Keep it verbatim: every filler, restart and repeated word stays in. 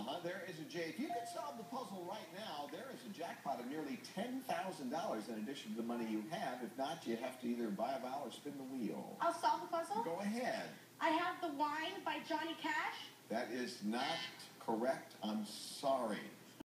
Uh-huh, there is a J. If you could solve the puzzle right now, there is a jackpot of nearly ten thousand dollars in addition to the money you have. If not, you have to either buy a vowel or spin the wheel. I'll solve the puzzle? Go ahead. I have The Wine by Johnny Cash. That is not correct. I'm sorry.